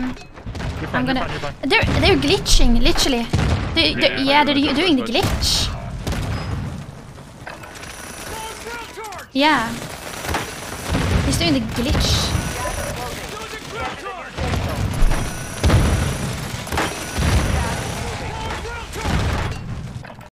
You're fine, I'm gonna. you're fine, you're fine. They're glitching, literally. Yeah, They're doing the glitch. Yeah. He's doing the glitch.